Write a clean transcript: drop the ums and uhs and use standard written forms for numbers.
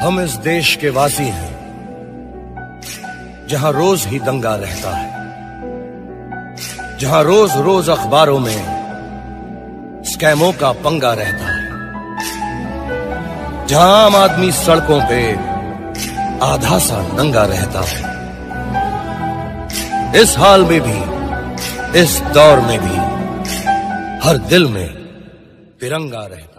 हम इस देश के वासी हैं जहां रोज ही दंगा रहता है, जहां रोज रोज अखबारों में स्कैमों का पंगा रहता है, जहां आम आदमी सड़कों पे आधा सा नंगा रहता है। इस हाल में भी, इस दौर में भी हर दिल में तिरंगा रहता है।